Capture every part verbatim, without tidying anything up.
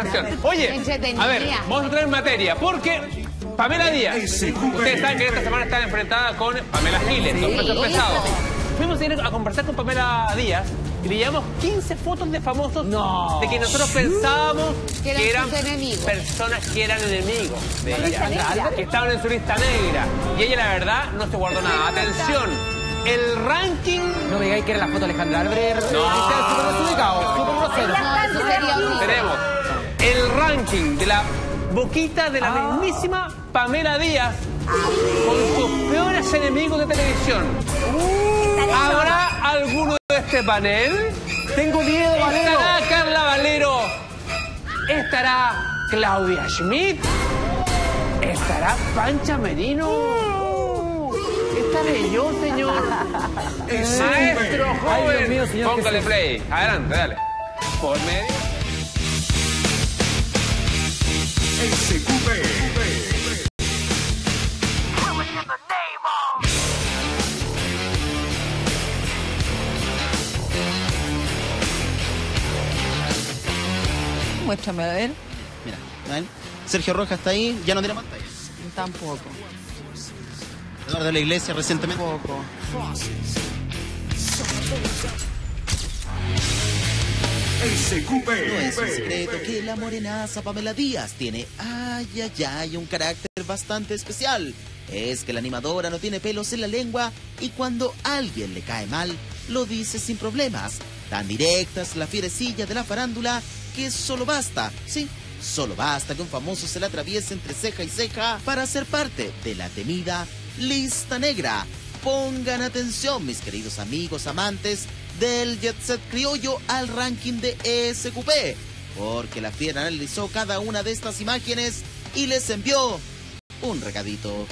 atención. Oye, a ver, vamos a entrar en materia, porque Pamela Díaz, ustedes saben que esta semana está enfrentada con Pamela Giles, dos pesos pesados. Fuimos a ir a conversar con Pamela Díaz y le llevamos quince fotos de famosos no. de que nosotros pensábamos que eran, que eran personas que eran enemigos de ella, que estaban en su lista negra. Y ella, la verdad, no se guardó nada. Atención, el ranking... No me digáis que era la foto de Alejandra Albert. No. Está súper desubicado, súper grosero. Tenemos el ranking de la boquita de la ah. mismísima Pamela Díaz con sus peores enemigos de televisión. Uh, ¿Habrá alguno de este panel? Tengo miedo, Valero. ¿Estará Carla Valero? ¿Estará Claudia Schmidt? ¿Estará Pancha Merino? Uh, ¿Estaré yo, señor? Maestro joven. Ay, Dios mío, señor, póngale play. Adelante, dale. Por medio. S Q P. Muéstrame, a ver. Mira, ¿ven? Sergio Rojas está ahí, ya no tiene pantalla. Tampoco. Eduardo de la Iglesia recientemente. Tampoco. S Q P. No es un secreto que la morenaza Pamela Díaz tiene, ay, ay, ay, un carácter bastante especial. Es que la animadora no tiene pelos en la lengua y cuando a alguien le cae mal, lo dice sin problemas. Tan directa es la fierecilla de la farándula que solo basta, sí, solo basta que un famoso se la atraviese entre ceja y ceja para ser parte de la temida lista negra. Pongan atención, mis queridos amigos amantes del Jet Set criollo, al ranking de S Q P, porque la fiera analizó cada una de estas imágenes y les envió un recadito.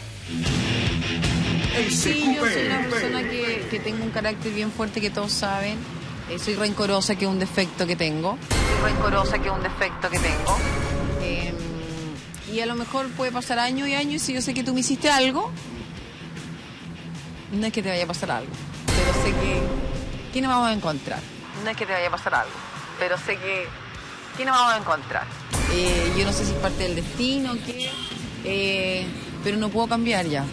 Sí, yo soy una persona que, que tengo un carácter bien fuerte, que todos saben. Eh, soy rencorosa, que es un defecto que tengo. Soy rencorosa, que es un defecto que tengo. Eh, y a lo mejor puede pasar años y años, y si yo sé que tú me hiciste algo, no es que te vaya a pasar algo, pero sé que, que nos vamos a encontrar. No es que te vaya a pasar algo, pero sé que, que nos vamos a encontrar. Eh, yo no sé si es parte del destino o qué, eh, pero no puedo cambiar ya.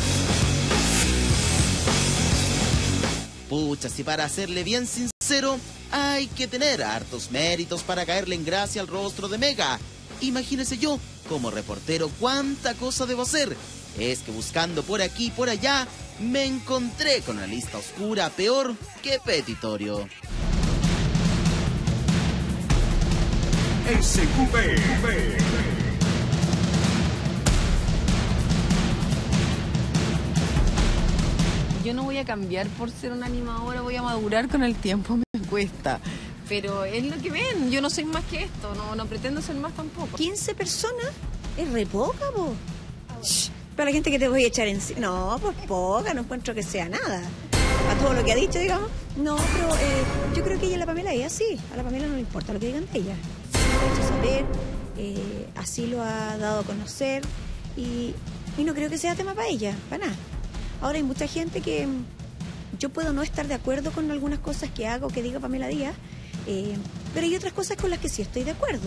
Pucha, si para serle bien sincero, hay que tener hartos méritos para caerle en gracia al rostro de Mega. Imagínese yo, como reportero, cuánta cosa debo hacer. Es que buscando por aquí y por allá, me encontré con una lista oscura peor que petitorio. S Q P. Yo no voy a cambiar por ser una animadora, voy a madurar con el tiempo, me cuesta. Pero es lo que ven, yo no soy más que esto, no, no pretendo ser más tampoco. quince personas es re poca, po. Shh, para la gente que te voy a echar encima. No, pues poca, no encuentro que sea nada. A todo lo que ha dicho, digamos. No, pero eh, yo creo que ella, la Pamela, ella sí. A la Pamela no le importa lo que digan de ella. Sí lo ha hecho saber, eh, así lo ha dado a conocer y, y no creo que sea tema para ella, para nada. Ahora hay mucha gente que yo puedo no estar de acuerdo con algunas cosas que hago, que diga Pamela Díaz, eh, pero hay otras cosas con las que sí estoy de acuerdo.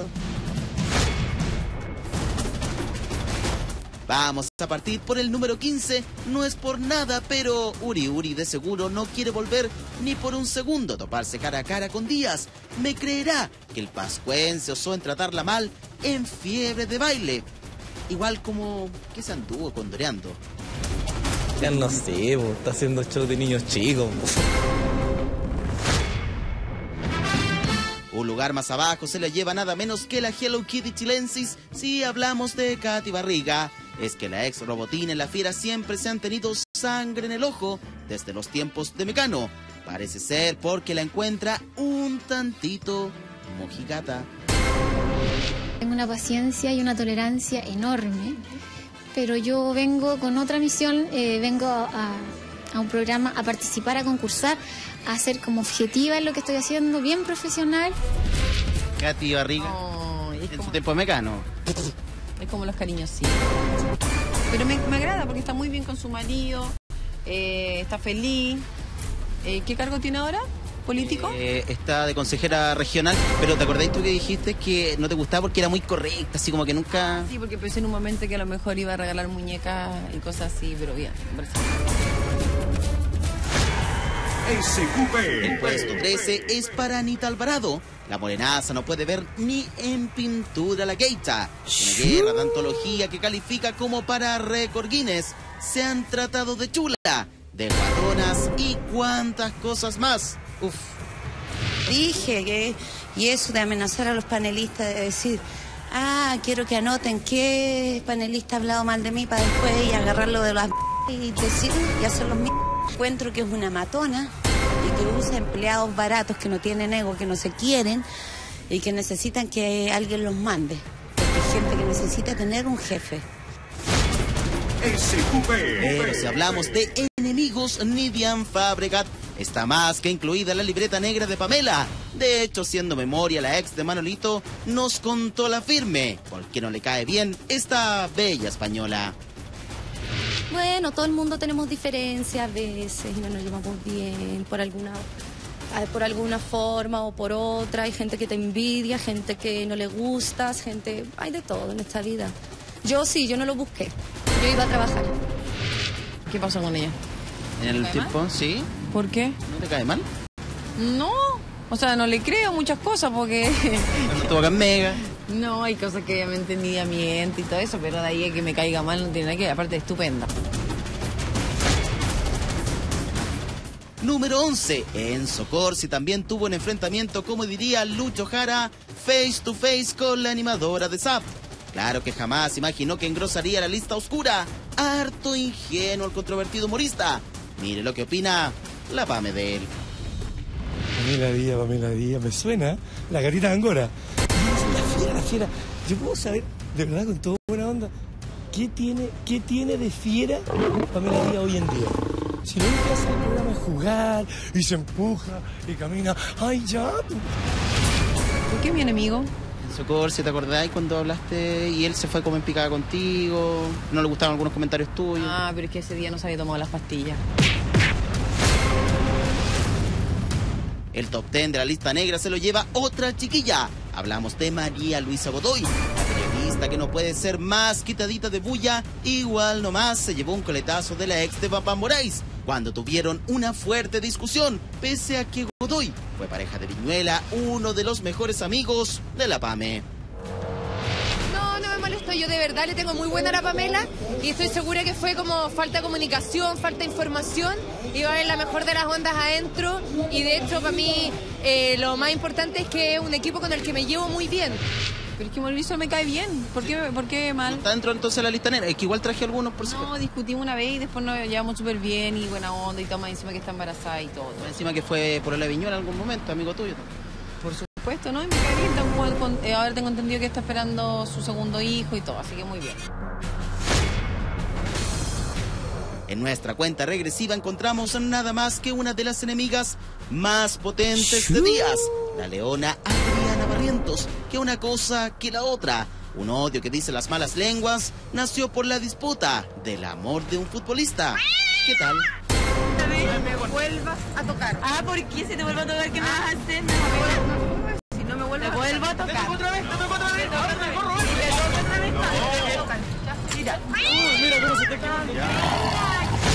Vamos a partir por el número quince, no es por nada, pero Uri Uri de seguro no quiere volver ni por un segundo a toparse cara a cara con Díaz. Me creerá que el pascuense osó en tratarla mal en Fiebre de Baile. Igual como que se anduvo condoreando. Ya no sé, bo, está haciendo show de niños chicos. Un lugar más abajo se le lleva nada menos que la Hello Kitty chilensis si hablamos de Katy Barriga. Es que la ex robotina y la fiera siempre se han tenido sangre en el ojo desde los tiempos de Mecano. Parece ser porque la encuentra un tantito mojigata. Tengo una paciencia y una tolerancia enorme, pero yo vengo con otra misión, eh, vengo a, a un programa a participar, a concursar, a ser como objetiva en lo que estoy haciendo, bien profesional. Katy Barriga, Oh, es en como, su tiempo de Mecano. es como los cariños, sí. Pero me, me agrada porque está muy bien con su marido, eh, está feliz. Eh, ¿Qué cargo tiene ahora? políticos? Eh, está de consejera regional, pero ¿te acordás tú que dijiste que no te gustaba porque era muy correcta, así como que nunca... Sí, porque pensé en un momento que a lo mejor iba a regalar muñecas y cosas así, pero bien. S Q P. El puesto trece es para Anita Alvarado. La morenaza no puede ver ni en pintura la geisha. Una guerra de antología que califica como para récord Guinness. Se han tratado de chula, de guatonas y cuantas cosas más. Uf. Dije que, y eso de amenazar a los panelistas, de decir, ah, quiero que anoten qué panelista ha hablado mal de mí para después y agarrarlo de las y decir y hacer los mismos. Encuentro que es una matona y que usa empleados baratos que no tienen ego, que no se quieren y que necesitan que alguien los mande. Porque hay gente que necesita tener un jefe. S Q P. Pero si hablamos de enemigos, Nidian Fabregat está más que incluida en la libreta negra de Pamela. De hecho, siendo memoria, la ex de Manolito nos contó la firme, porque no le cae bien esta bella española. Bueno, todo el mundo tenemos diferencias a veces y no nos llevamos bien por alguna, por alguna forma o por otra. Hay gente que te envidia, gente que no le gustas, gente... Hay de todo en esta vida. Yo sí, yo no lo busqué. Yo iba a trabajar. ¿Qué pasó con ella? En el tiempo, mal? Sí. ¿Por qué? ¿No te cae mal? No, o sea, no le creo muchas cosas porque... No estuvo acá en Mega. No, hay cosas que obviamente envidiamiento y todo eso, pero de ahí a que me caiga mal no tiene nada que ver, aparte estupenda. Número once. Enzo Corsi también tuvo un enfrentamiento, como diría Lucho Jara, face to face con la animadora de S A P. Claro que jamás imaginó que engrosaría la lista oscura. Harto ingenuo el controvertido humorista. Mire lo que opina la Pame de él. Pamela Díaz, Pamela Díaz, me suena la carita de Angora. La fiera, la fiera. Yo puedo saber, de verdad, con toda buena onda, ¿qué tiene, qué tiene de fiera Pamela Díaz hoy en día? Si lo único que hace el programa es jugar, y se empuja, y camina, ¡ay, ya! ¿Por qué mi enemigo? Enzo Corsi, ¿te acordás cuando hablaste y él se fue como en picada contigo? ¿No le gustaban algunos comentarios tuyos? Ah, pero es que ese día no se había tomado las pastillas. El top ten de la lista negra se lo lleva otra chiquilla. Hablamos de María Luisa Godoy, la periodista que no puede ser más quitadita de bulla. Igual nomás se llevó un coletazo de la ex de Papá Moraes cuando tuvieron una fuerte discusión, pese a que Godoy fue pareja de Viñuela, uno de los mejores amigos de la Pame. No, no me molesto, yo de verdad le tengo muy buena a la Pamela y estoy segura que fue como falta de comunicación, falta de información. Iba en la mejor de las ondas adentro y de hecho para mí eh, lo más importante es que es un equipo con el que me llevo muy bien. Pero es que Mauricio me cae bien. ¿Por qué, ¿por qué mal? ¿No está dentro entonces de la lista negra? Es que igual traje algunos por si... No, discutimos una vez y después nos llevamos súper bien y buena onda y todo, más encima que está embarazada y todo. Encima que fue por la Viñuela en algún momento, amigo tuyo. Por supuesto, ¿no? Y me cae bien. Tengo, eh, ahora tengo entendido que está esperando su segundo hijo y todo, así que muy bien. En nuestra cuenta regresiva encontramos nada más que una de las enemigas más potentes de Díaz, la leona Adriana Barrientos, que una cosa que la otra. Un odio que dice las malas lenguas nació por la disputa del amor de un futbolista. ¿Qué tal? No me vuelvas a tocar. Ah, ¿por qué? Si te vuelvo a tocar, ¿qué me vas a hacer? Si no me vuelvas Te vuelvo a tocar. Te toco otra vez, te toco otra vez. Te toco otra vez. Te toco otra vez. Te tocan. Mira. Mira cómo se te cae.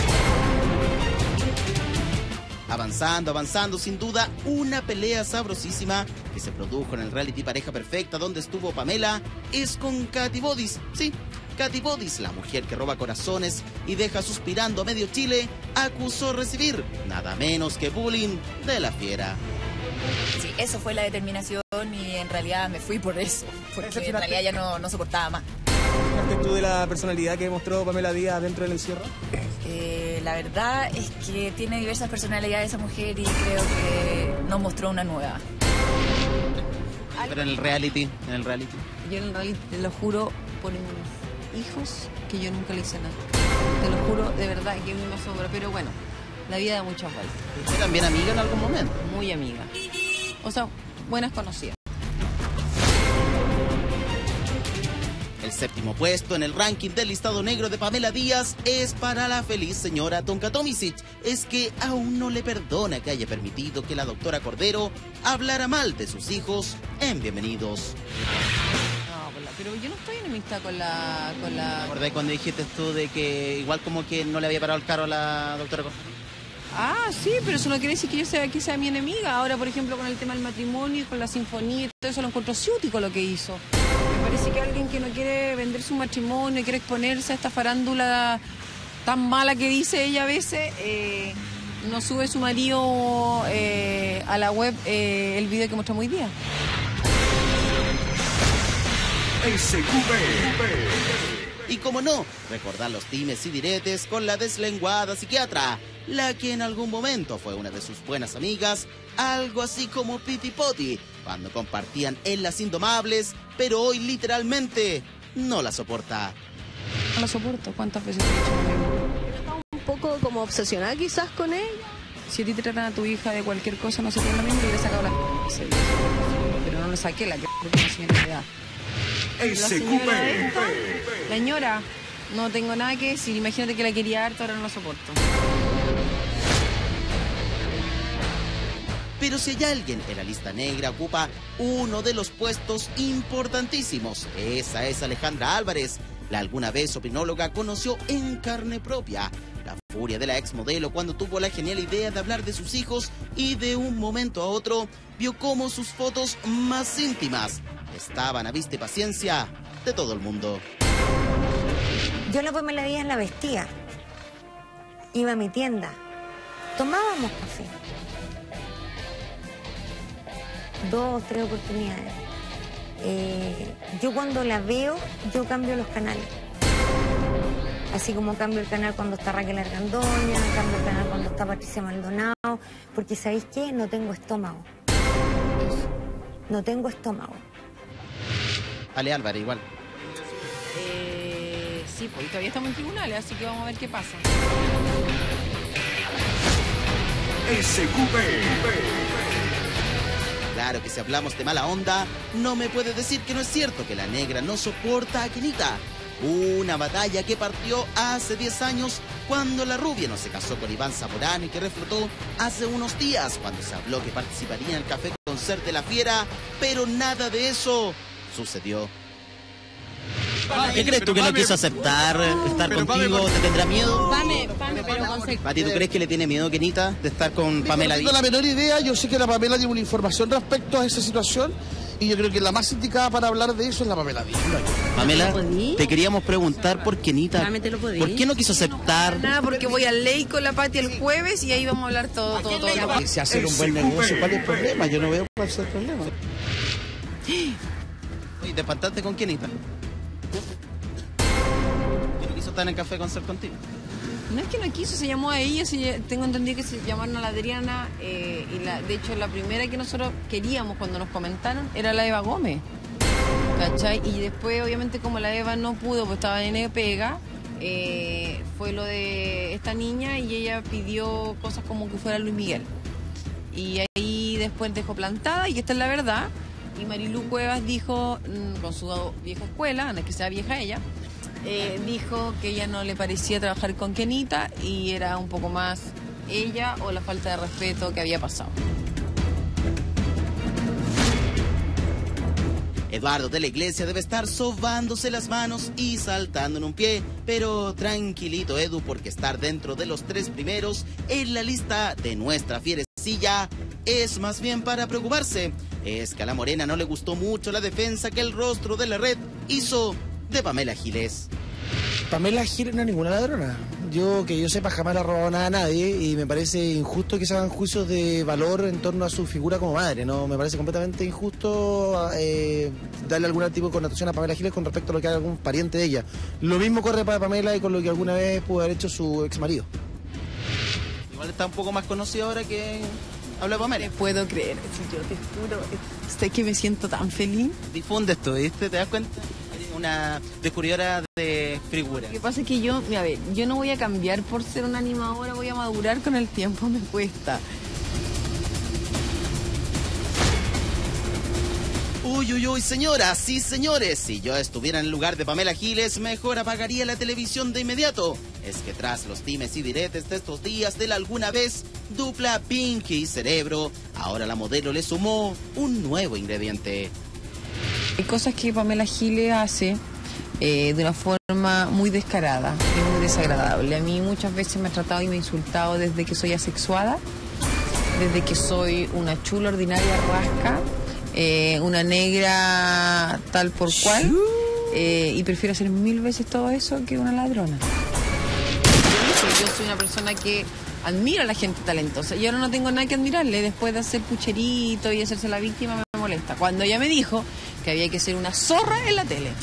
Avanzando, avanzando, sin duda, una pelea sabrosísima que se produjo en el reality Pareja Perfecta donde estuvo Pamela es con Katy Bodis. Sí, Katy Bodis, la mujer que roba corazones y deja suspirando a medio Chile, acusó recibir nada menos que bullying de la fiera. Sí, eso fue la determinación y en realidad me fui por eso, porque en realidad ya no, no soportaba más. ¿Qué tú de la personalidad que mostró Pamela Díaz dentro del encierro? Eh, la verdad es que tiene diversas personalidades esa mujer y creo que nos mostró una nueva. Pero en el reality, en el reality. Yo en el reality, te lo juro, por mis hijos, que yo nunca le hice nada. Te lo juro, de verdad, que a mí me asombra. Pero bueno, la vida da muchas vueltas. ¿Usted también amiga en algún momento? Muy amiga. O sea, buenas conocidas. El séptimo puesto en el ranking del listado negro de Pamela Díaz es para la feliz señora Tonka Tomisic. Es que aún no le perdona que haya permitido que la doctora Cordero hablara mal de sus hijos en Bienvenidos. Pero yo no estoy enemistad con la... con la... ¿Te acordás cuando dijiste tú de que igual como que no le había parado el carro a la doctora Cordero? Ah, sí, pero eso no quiere decir que yo sea, que sea mi enemiga. Ahora, por ejemplo, con el tema del matrimonio, con la sinfonía y todo eso, lo encuentro ciútico lo que hizo. Me parece que alguien que no quiere vender su matrimonio, quiere exponerse a esta farándula tan mala que dice ella a veces, eh, no sube su marido eh, a la web eh, el video que mostramos hoy día. S Q B. Y como no, recordar los dimes y diretes con la deslenguada psiquiatra, la que en algún momento fue una de sus buenas amigas, algo así como Piti Poti, cuando compartían en Las Indomables, pero hoy literalmente no la soporta. No la soporto, ¿cuántas veces te he dicho? ¿Estás un poco como obsesionada quizás con ella? Si a ti te tratan a tu hija de cualquier cosa, no sería lo mismo que hubiera sacado la... Pero no le saqué la que porque una señora de edad. La señora esta, la señora, no tengo nada que decir. Imagínate que la quería harto, ahora no la soporto. Pero si hay alguien en la lista negra ocupa uno de los puestos importantísimos, esa es Alejandra Álvarez. La alguna vez opinóloga conoció en carne propia la furia de la exmodelo cuando tuvo la genial idea de hablar de sus hijos y de un momento a otro vio cómo sus fotos más íntimas estaban a vista y paciencia de todo el mundo. Yo la Pamela Díaz la vestía. Iba a mi tienda. Tomábamos café. Dos, tres oportunidades. Eh, yo cuando la veo, yo cambio los canales. Así como cambio el canal cuando está Raquel Argandoña, cambio el canal cuando está Patricia Maldonado, porque ¿sabéis qué? No tengo estómago. No tengo estómago. Ale Álvarez, igual. Eh, sí, pues todavía estamos en tribunales, así que vamos a ver qué pasa. S Q B. Claro que si hablamos de mala onda, no me puede decir que no es cierto que la negra no soporta a Kenita. Una batalla que partió hace diez años cuando la rubia no se casó con Iván Zamorano y que reflotó hace unos días cuando se habló que participaría en el Café Concert de la Fiera, pero nada de eso sucedió. ¿Qué crees tú que no quiso aceptar estar contigo? ¿Te tendrá miedo? Pame, Pame, pero con Pati, ¿tú crees que le tiene miedo Kenita de estar con Pamela Díaz? No tengo la menor idea, yo sé que la Pamela tiene una información respecto a esa situación y yo creo que la más indicada para hablar de eso es la Pamela Díaz. Pamela, te queríamos preguntar por Kenita. ¿Por qué no quiso aceptar? Nada, porque voy al ley con la Pati el jueves y ahí vamos a hablar todo, todo, todo. Si hacer un buen negocio, ¿cuál es el problema? Yo no veo cuál es el problema. ¿Y te espantaste con Kenita? ¿Que no quiso estar en el Café Concert contigo? No es que no quiso, se llamó a ella, se, tengo entendido que se llamaron a la Adriana, eh, y la, de hecho la primera que nosotros queríamos cuando nos comentaron era la Eva Gómez, ¿cachai? Y después obviamente como la Eva no pudo, pues estaba en pega, eh, fue lo de esta niña y ella pidió cosas como que fuera Luis Miguel. Y ahí después dejó plantada, y esta es la verdad, y Marilu Cuevas dijo, con su vieja escuela, no es que sea vieja ella, Eh, dijo que ella no le parecía trabajar con Kenita y era un poco más ella o la falta de respeto que había pasado. Eduardo de la Iglesia debe estar sobándose las manos y saltando en un pie, pero tranquilito Edu, porque estar dentro de los tres primeros en la lista de nuestra fierecilla es más bien para preocuparse. Es que a la morena no le gustó mucho la defensa que el rostro de la red hizo de Pamela Giles. Pamela Giles no es ninguna ladrona. Yo, que yo sepa, jamás le ha robado nada a nadie y me parece injusto que se hagan juicios de valor en torno a su figura como madre, ¿no? Me parece completamente injusto eh, darle algún tipo de connotación a Pamela Giles con respecto a lo que haga algún pariente de ella. Lo mismo corre para Pamela y con lo que alguna vez pudo haber hecho su ex marido. Igual está un poco más conocido ahora que habla Pamela. No puedo creer, yo te juro, sé que me siento tan feliz. Difunde esto, ¿viste? ¿Te das cuenta? Una descubridora de figura. Lo que pasa es que yo, a ver, yo no voy a cambiar por ser una animadora, voy a madurar con el tiempo, me cuesta. Uy, uy, uy, uy, señoras y señores, si yo estuviera en el lugar de Pamela Giles, mejor apagaría la televisión de inmediato. Es que tras los dimes y diretes de estos días de la alguna vez dupla Pinky y Cerebro, ahora la modelo le sumó un nuevo ingrediente. Hay cosas que Pamela Giles hace eh, de una forma muy descarada y muy desagradable. A mí muchas veces me ha tratado y me ha insultado desde que soy asexuada, desde que soy una chula ordinaria rasca, eh, una negra tal por cual, eh, y prefiero hacer mil veces todo eso que una ladrona. Yo soy una persona que admira a la gente talentosa y ahora no tengo nada que admirarle. Después de hacer pucherito y hacerse la víctima me molesta. Cuando ella me dijo que había que ser una zorra en la tele.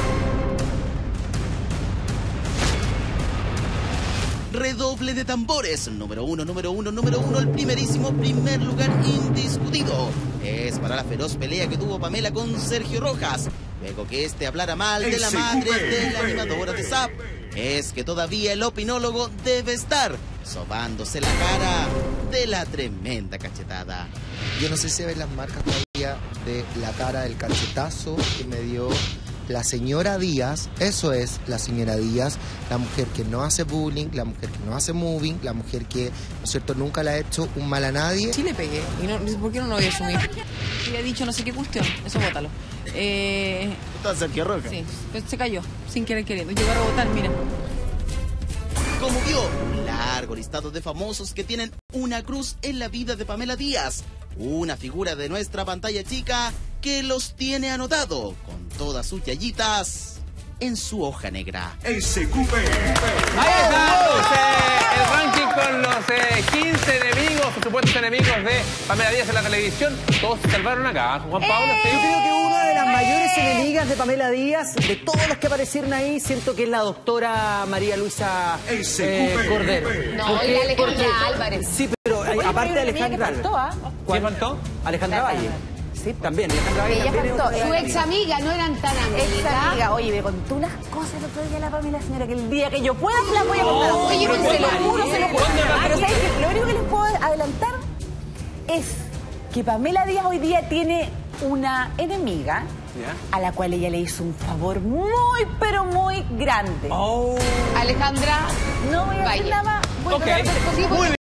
Redoble de tambores, número uno, número uno, número uno, el primerísimo primer lugar indiscutido. Es para la feroz pelea que tuvo Pamela con Sergio Rojas, luego que este hablara mal de la madre de la animadora de Zapp. Es que todavía el opinólogo debe estar sobándose la cara de la tremenda cachetada. Yo no sé si ven las marcas todavía de la cara del cachetazo que me dio la señora Díaz. Eso es la señora Díaz, la mujer que no hace bullying, la mujer que no hace moving, la mujer que, ¿no es cierto?, nunca le ha hecho un mal a nadie. Sí le pegué, y no, ¿por qué no lo voy a asumir? Le he dicho no sé qué cuestión, eso bótalo. Eh... ¿Está Sergio Rojas? Sí, pues se cayó, sin querer queriendo. Llegó a votar, mira. Como vio, un largo listado de famosos que tienen una cruz en la vida de Pamela Díaz. Una figura de nuestra pantalla chica que los tiene anotado con todas sus yayitas en su hoja negra. S Q P. Ahí está, pues, el ranking con los eh, quince enemigos, supuestos enemigos de Pamela Díaz en la televisión. Todos se salvaron acá. Juan Pablo, ¿sí? Yo creo que una de las mayores enemigas de Pamela Díaz, de todos los que aparecieron ahí, siento que es la doctora María Luisa eh, Cordero. No, Porque- y Alejandra porque- Álvarez. Sí, pero hay- Oye, aparte de hay una amiga Alejandra que faltó, Álvarez. ¿ah? ¿Cuál? ¿Quién faltó? Alejandra Valle. Sí, también. Alejandra Valle Ella también es faltó. otra Su amiga. ex amiga, no eran tan amigas. Ex amiga, oye, me contó unas cosas el otro día la Pamela, señora, que el día que yo pueda se las voy a contar. Oh, Oye, pero se lo ¿cuándo? juro, se lo juro. ¿Cuándo la- Pero ¿sabes qué? Lo único que les puedo adelantar es que Pamela Díaz hoy día tiene una enemiga a la cual ella le hizo un favor muy, pero muy grande. Alejandra No voy a decir Valle. nada más. Voy a Ok. tratar de- Muy bien.